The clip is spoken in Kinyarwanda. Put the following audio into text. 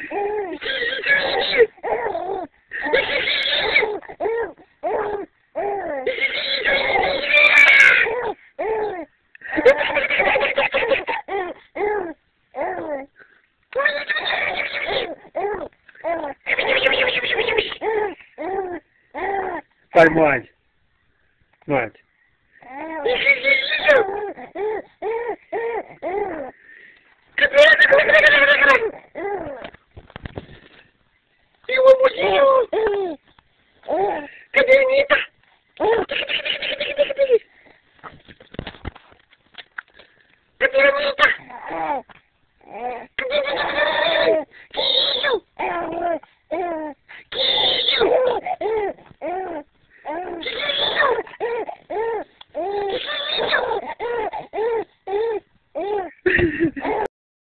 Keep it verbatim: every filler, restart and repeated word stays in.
Vai, morde. Morde. E o amorzinho? Cadê a Anitta? Cadê a Anitta?